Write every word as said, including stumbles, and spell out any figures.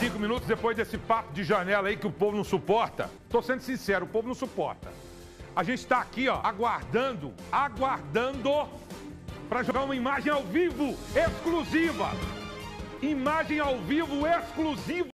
cinco minutos depois desse papo de janela aí que o povo não suporta. Tô sendo sincero, o povo não suporta. A gente está aqui, ó, aguardando, aguardando para jogar uma imagem ao vivo exclusiva. Imagem ao vivo exclusiva.